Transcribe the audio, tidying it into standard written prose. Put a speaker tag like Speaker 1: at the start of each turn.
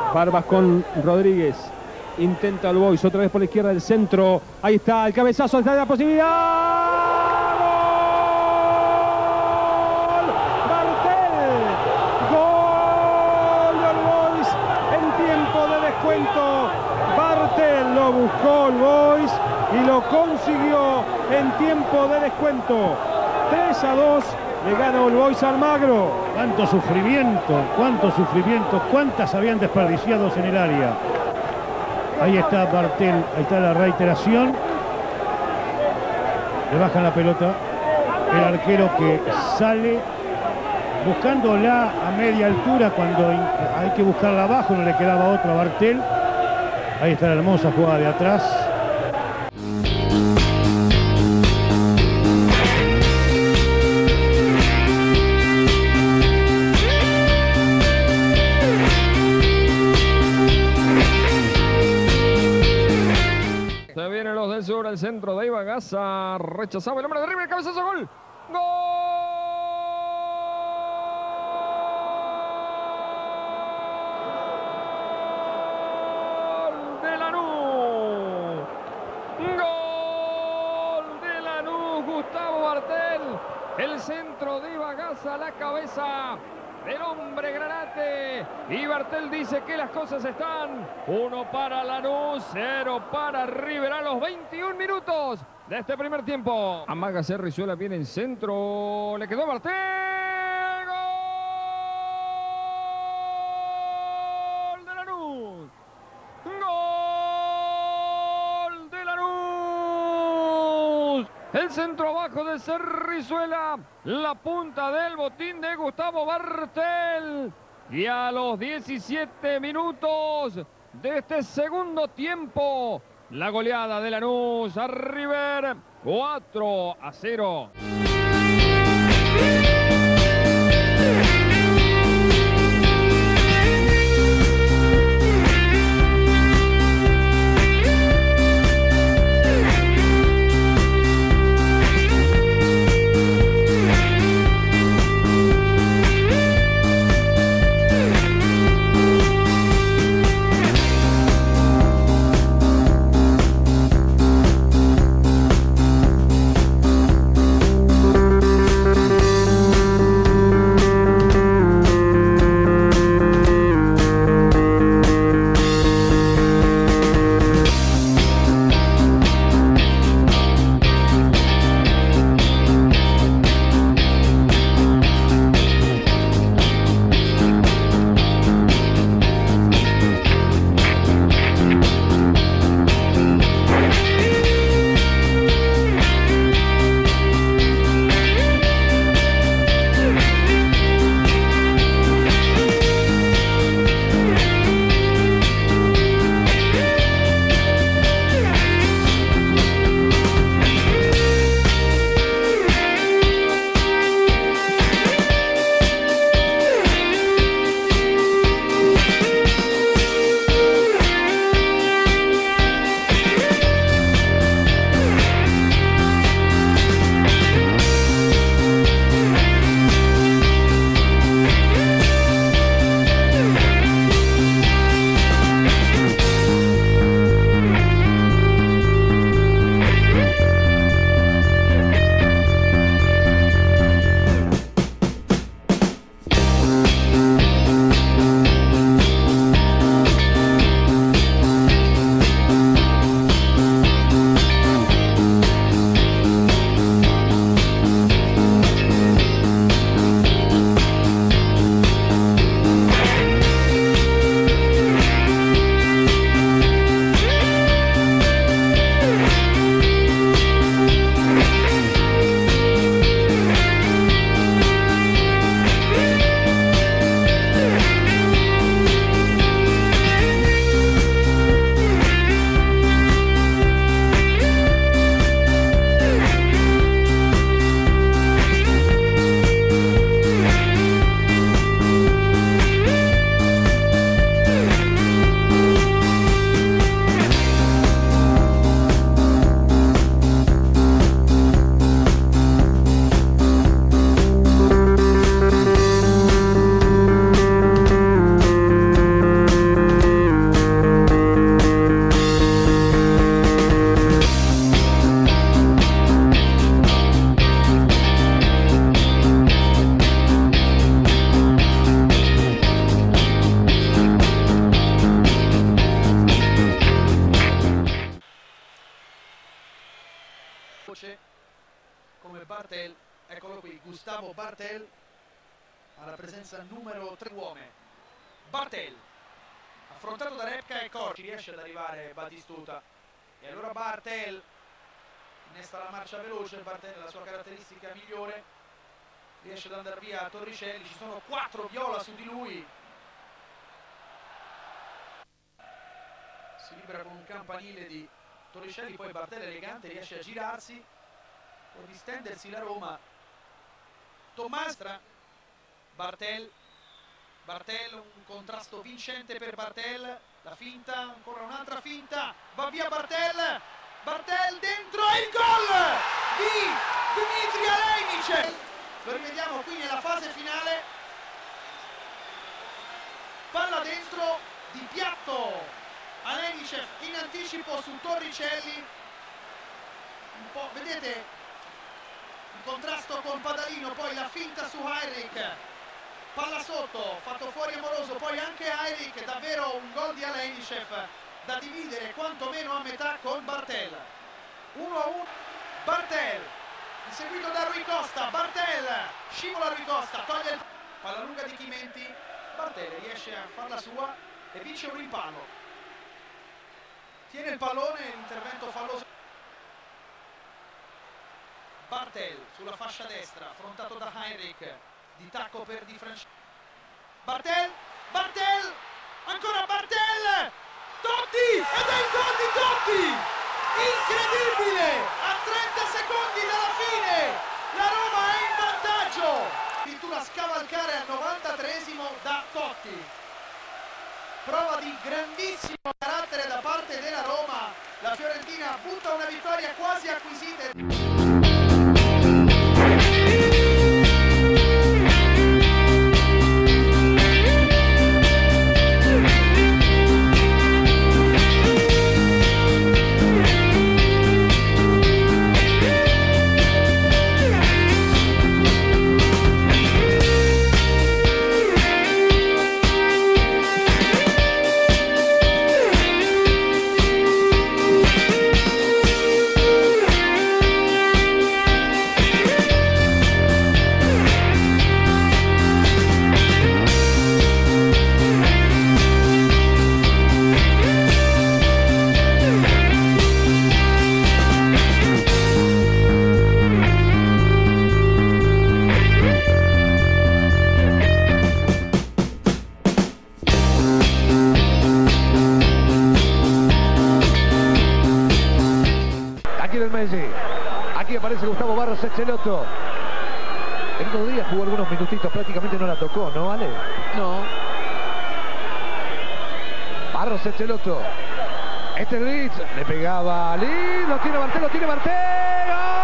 Speaker 1: Barbas con Rodríguez. Intenta el Boys otra vez por la izquierda del centro. Ahí está el cabezazo, está la posibilidad. ¡Gol! Bartel. Gol del Boys en tiempo de descuento. Bartel lo buscó el Boys y lo consiguió en tiempo de descuento. 3-2. Le gana el Boys a Almagro.
Speaker 2: Cuánto sufrimiento, cuántas habían desperdiciados en el área. Ahí está Bartel, ahí está la reiteración. Le bajan la pelota. El arquero que sale buscándola a media altura cuando hay que buscarla abajo, no le quedaba otra a Bartel. Ahí está la hermosa jugada de atrás.
Speaker 3: Sobre el centro de Ibagaza, rechazado el hombre de River, cabezazo, gol. ¡Gol de Lanús! ¡Gol de Lanús! Gustavo Bartel, el centro de Ibagaza, la cabeza del hombre Granate, y Bartel dice que las cosas están 1 para Lanús, 0 para River a los 21 minutos de este primer tiempo. Amaga Cerrizuela, viene en centro, le quedó Bartel. ¡Gol de Lanús! ¡Gol de Lanús! El centro abajo de Cerrizuela, la punta del botín de Gustavo Bartel. Y a los 17 minutos de este segundo tiempo, la goleada de Lanús a River, 4-0.
Speaker 4: Bartel. Eccolo qui, Gustavo Bartel, alla presenza numero 3 uomini. Bartel, affrontato da Repka e Corci, riesce ad arrivare Batistuta. E allora Bartel innesta la marcia veloce. Bartel è la sua caratteristica migliore, riesce ad andare via Torricelli. Ci sono 4 viola su di lui. Si libera con un campanile di Torricelli, poi Bartel elegante riesce a girarsi, può distendersi la Roma. Tomastra, Bartel, un contrasto vincente per Bartel, la finta, ancora un'altra finta, va via Bartel dentro e il gol di Dmitry Alejnichev. Lo rivediamo qui nella fase finale, palla dentro di piatto, Alejnichev in anticipo su Torricelli, un po', vedete il contrasto con Padalino, poi la finta su Heinrich, palla sotto, fatto fuori Amoroso, poi anche Heinrich, davvero un gol di Alejnichev da dividere quantomeno a metà con Bartel. 1-1, Bartel inseguito da Rui Costa, Bartel scivola Rui Costa, toglie il palla lunga di Chimenti, Bartel riesce a farla sua e vince un rimpallo, tiene il pallone, l'intervento falloso. Bartel sulla fascia destra, affrontato da Heinrich, di tacco per Di Francesco. Bartel, ancora Bartel, Totti, ed è il gol di Totti, incredibile, a 30 secondi dalla fine, la Roma è in vantaggio, addirittura scavalcare al 93esimo da Totti, prova di grandissimo carattere da parte della Roma, la Fiorentina butta una vittoria quasi acquisita.
Speaker 5: Aquí aparece Gustavo Barros Excelotto. El otro día jugó algunos minutitos, prácticamente no la tocó, ¿no, Ale?
Speaker 6: No.
Speaker 5: Barros Excelotto. Este Ritz le pegaba a Lid, lo tiene Bartel, ¡gol!